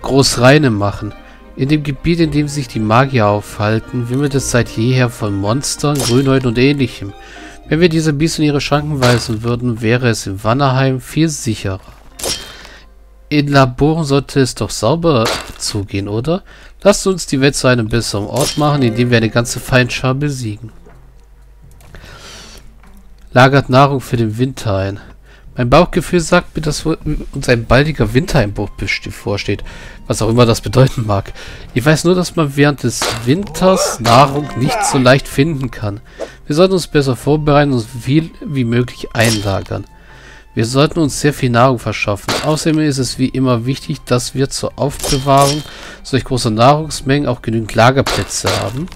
Großreine machen. In dem Gebiet, in dem sich die Magier aufhalten, wimmelt es seit jeher von Monstern, Grünhäuten und Ähnlichem. Wenn wir diese Biester in ihre Schranken weisen würden, wäre es in Wannerheim viel sicherer. In Laboren sollte es doch sauber zugehen, oder? Lasst uns die Welt zu einem besseren Ort machen, indem wir eine ganze Feindschar besiegen. Lagert Nahrung für den Winter ein. Mein Bauchgefühl sagt mir, dass uns ein baldiger Wintereinbruch bevorsteht, was auch immer das bedeuten mag. Ich weiß nur, dass man während des Winters Nahrung nicht so leicht finden kann. Wir sollten uns besser vorbereiten und so viel wie möglich einlagern. Wir sollten uns sehr viel Nahrung verschaffen. Außerdem ist es wie immer wichtig, dass wir zur Aufbewahrung solch großer Nahrungsmengen auch genügend Lagerplätze haben.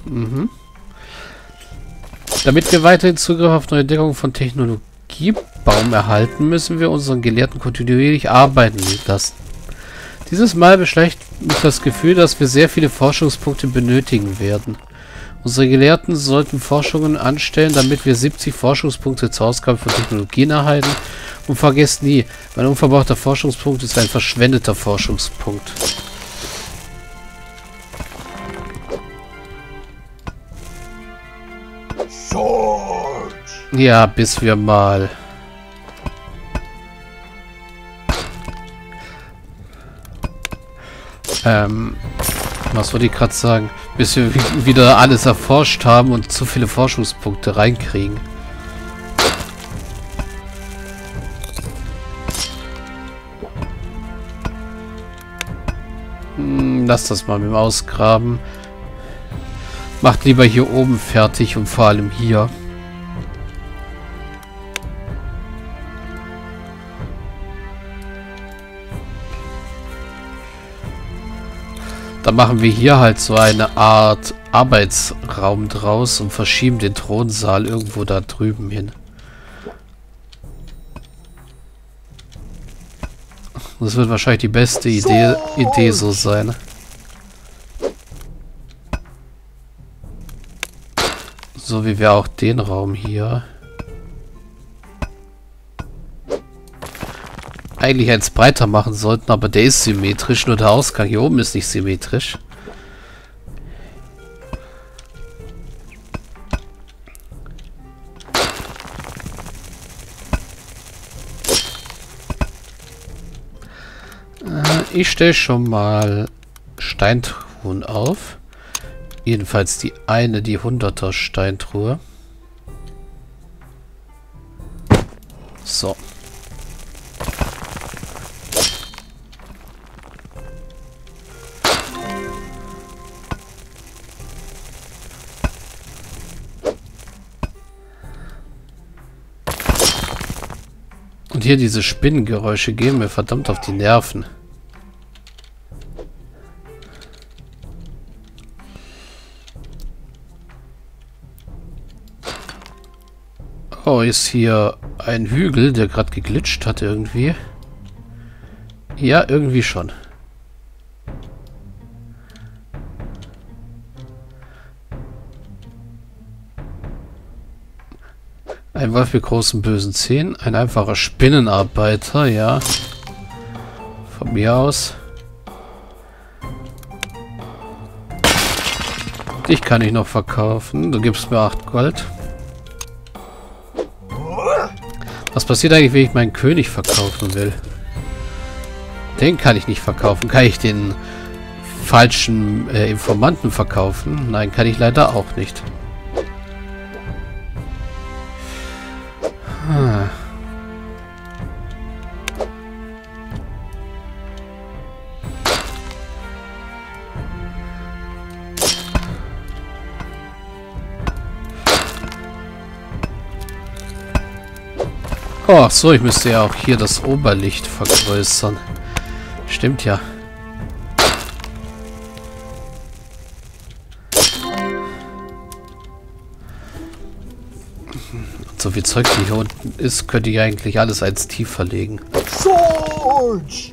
Damit wir weiterhin Zugriff auf neue Entdeckungen von Technologiebaum erhalten, müssen wir unseren Gelehrten kontinuierlich arbeiten lassen. Dieses Mal beschleicht mich das Gefühl, dass wir sehr viele Forschungspunkte benötigen werden. Unsere Gelehrten sollten Forschungen anstellen, damit wir 70 Forschungspunkte zur Ausgabe von Technologien erhalten. Und vergesst nie, ein unverbrauchter Forschungspunkt ist ein verschwendeter Forschungspunkt. Ja, bis wir mal... was wollte ich gerade sagen? Bis wir wieder alles erforscht haben und zu viele Forschungspunkte reinkriegen. Lass das mal mit dem Ausgraben. Macht lieber hier oben fertig und vor allem hier. Dann machen wir hier halt so eine Art Arbeitsraum draus und verschieben den Thronsaal irgendwo da drüben hin. Das wird wahrscheinlich die beste Idee so sein. So wie wir auch den Raum hier eigentlich eins breiter machen sollten, aber der ist symmetrisch, nur der Ausgang hier oben ist nicht symmetrisch. Ich stelle schon mal Steintruhen auf. Jedenfalls die eine, die 100er Steintruhe. So. Und hier diese Spinnengeräusche gehen mir verdammt auf die Nerven. Oh, ist hier ein Hügel, der gerade geglitscht hat irgendwie. Ja, irgendwie schon. Ein Wolf mit großen bösen Zähnen. Ein einfacher Spinnenarbeiter, ja. Von mir aus. Dich kann ich noch verkaufen. Du gibst mir 8 Gold. Was passiert eigentlich, wenn ich meinen König verkaufen will? Den kann ich nicht verkaufen. Kann ich den falschen Informanten verkaufen? Nein, kann ich leider auch nicht. Oh, ach so, ich müsste ja auch hier das Oberlicht vergrößern. Stimmt ja. So viel Zeug, wie hier unten ist, könnte ich eigentlich alles eins tiefer legen. George!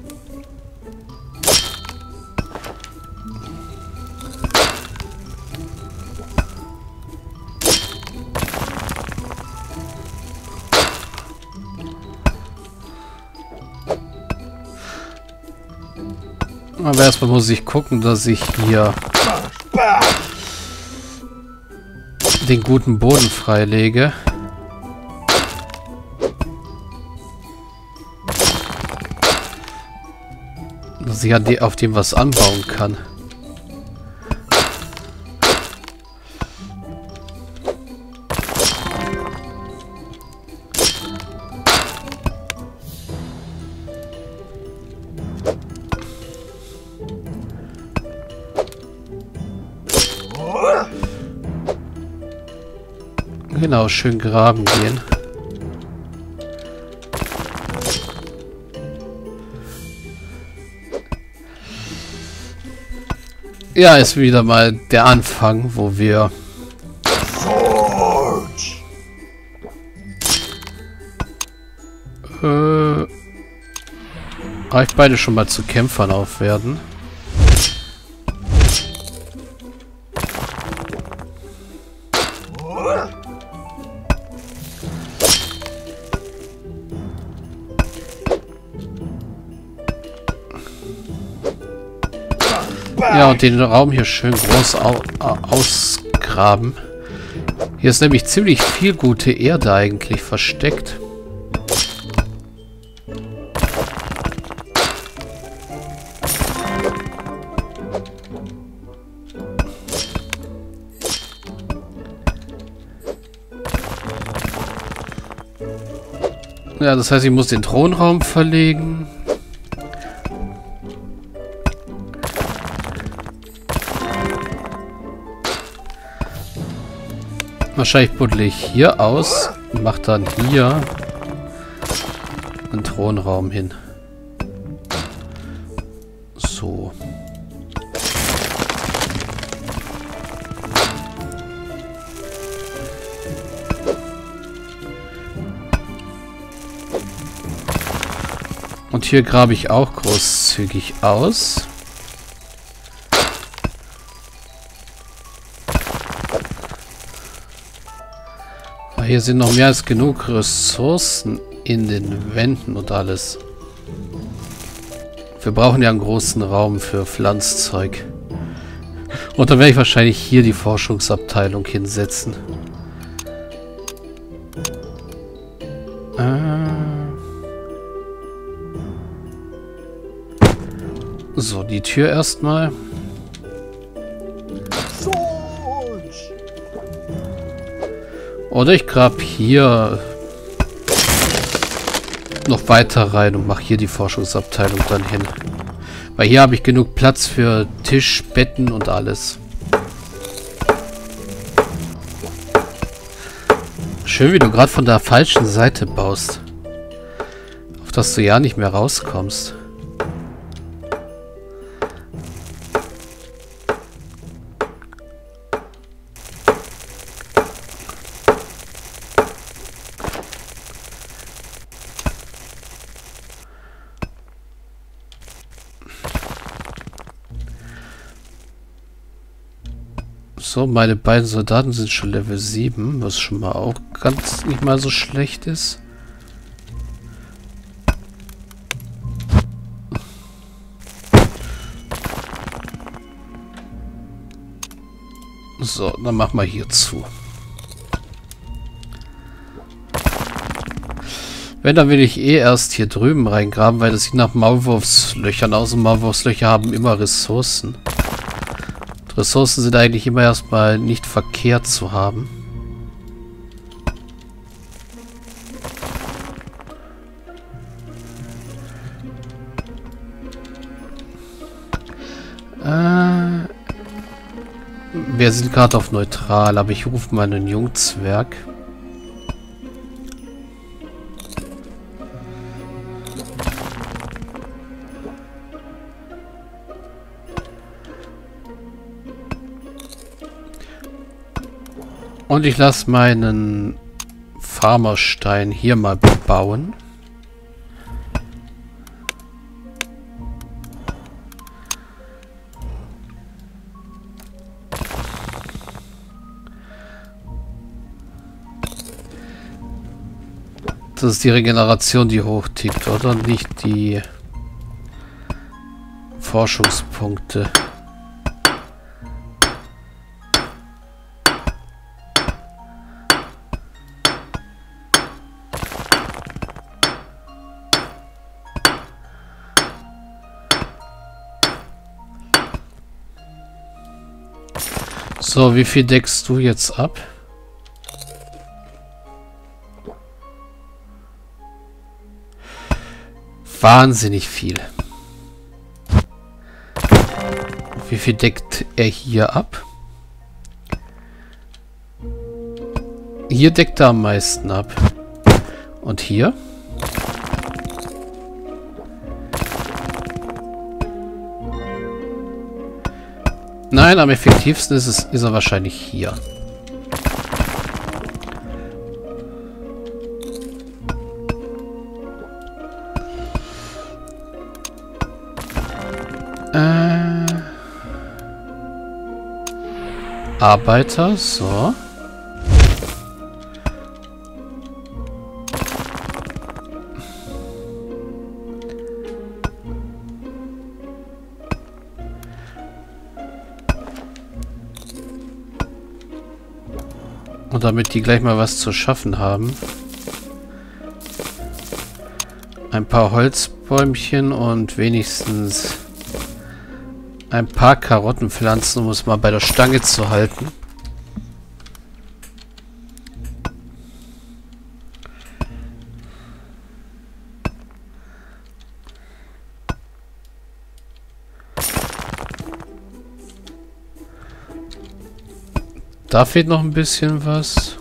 Aber erstmal muss ich gucken, dass ich hier den guten Boden freilege. Dass ich auf dem was anbauen kann. Genau, schön graben gehen. Ja, ist wieder mal der Anfang, wo wir euch beide schon mal zu Kämpfern aufwerten. Ja, und den Raum hier schön groß ausgraben. Hier ist nämlich ziemlich viel gute Erde eigentlich versteckt. Ja, das heißt, ich muss den Thronraum verlegen. Wahrscheinlich buddle ich hier aus und mache dann hier einen Thronraum hin. So. Und hier grabe ich auch großzügig aus. Hier sind noch mehr als genug Ressourcen in den Wänden und alles. Wir brauchen ja einen großen Raum für Pflanzzeug. Und dann werde ich wahrscheinlich hier die Forschungsabteilung hinsetzen. So, die Tür erstmal. Oder ich grab hier noch weiter rein und mache hier die Forschungsabteilung dann hin. Weil hier habe ich genug Platz für Tisch, Betten und alles. Schön, wie du gerade von der falschen Seite baust. Auf dass du ja nicht mehr rauskommst. So, meine beiden Soldaten sind schon Level 7, was schon mal auch ganz nicht mal so schlecht ist. So, dann machen wir hier zu. Wenn, dann will ich eh erst hier drüben reingraben, weil das sieht nach Maulwurfslöchern aus und Maulwurfslöcher haben immer Ressourcen. Ressourcen sind eigentlich immer erstmal nicht verkehrt zu haben. Wir sind gerade auf neutral, aber ich rufe mal einen Jungzwerg. Und ich lasse meinen Farmerstein hier mal bauen. Das ist die Regeneration, die hochtickt, oder? Nicht die Forschungspunkte. So, wie viel deckst du jetzt ab? Wahnsinnig viel. Wie viel deckt er hier ab? Hier deckt er am meisten ab. Und hier? Nein, am effektivsten ist er wahrscheinlich hier. Arbeiter, so. Und damit die gleich mal was zu schaffen haben. Ein paar Holzbäumchen und wenigstens ein paar Karottenpflanzen, um es mal bei der Stange zu halten. Da fehlt noch ein bisschen was.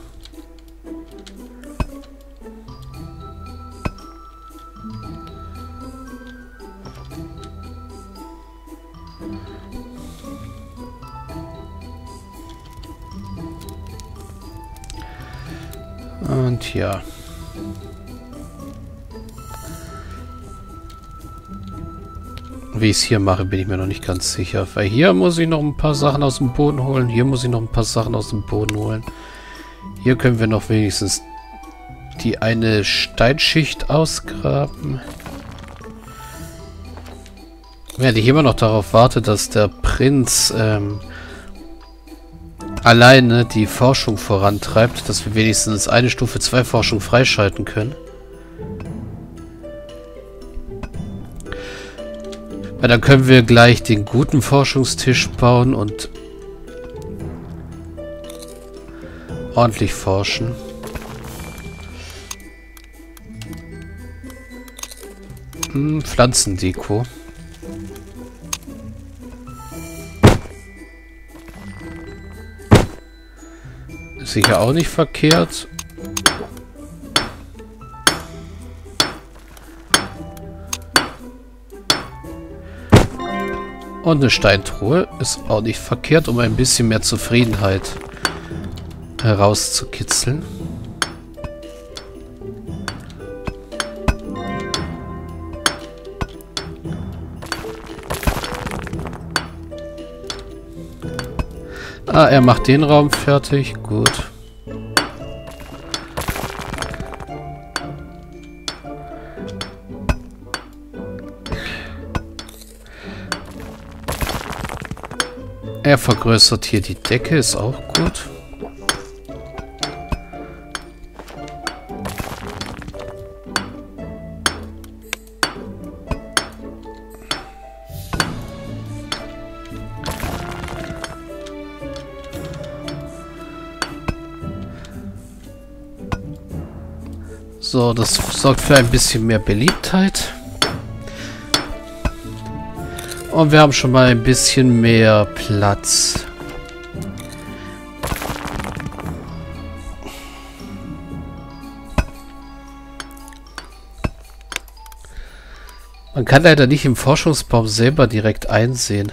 Und ja. Wie ich es hier mache, bin ich mir noch nicht ganz sicher. Weil hier muss ich noch ein paar Sachen aus dem Boden holen. Hier muss ich noch ein paar Sachen aus dem Boden holen. Hier können wir noch wenigstens die eine Steinschicht ausgraben. Während ich immer noch darauf warte, dass der Prinz alleine die Forschung vorantreibt, dass wir wenigstens eine Stufe 2 Forschung freischalten können. Weil dann können wir gleich den guten Forschungstisch bauen und ordentlich forschen. Pflanzendeko. Ist sicher auch nicht verkehrt. Und eine Steintruhe ist auch nicht verkehrt, um ein bisschen mehr Zufriedenheit herauszukitzeln. Ah, er macht den Raum fertig. Gut. Er vergrößert hier die Decke, ist auch gut. So, das sorgt für ein bisschen mehr Beliebtheit. Und wir haben schon mal ein bisschen mehr Platz. Man kann leider nicht im Forschungsbaum selber direkt einsehen,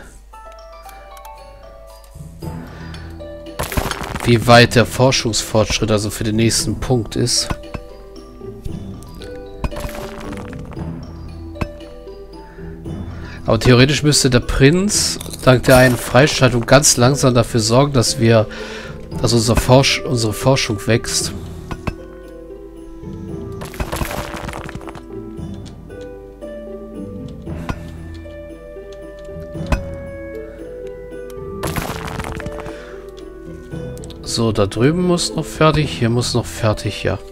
wie weit der Forschungsfortschritt also für den nächsten Punkt ist. Aber theoretisch müsste der Prinz dank der einen Freischaltung ganz langsam dafür sorgen, dass unsere Forschung wächst. So, da drüben muss noch fertig. Hier muss noch fertig, ja.